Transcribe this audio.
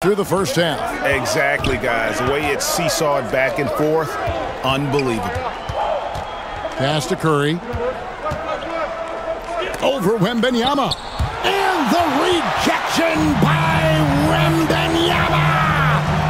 through the first half. Exactly, guys. The way it's seesawed back and forth, unbelievable. Pass to Curry. Over Wembanyama. And the rejection